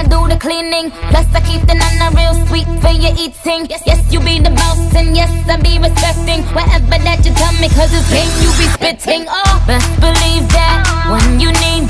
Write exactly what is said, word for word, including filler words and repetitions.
I do the cleaning. Plus I keep the nana real sweet for your eating. Yes, yes, you be the boss and yes, I be respecting whatever that you tell me, cause it's game you be spitting. Oh, best believe that when you need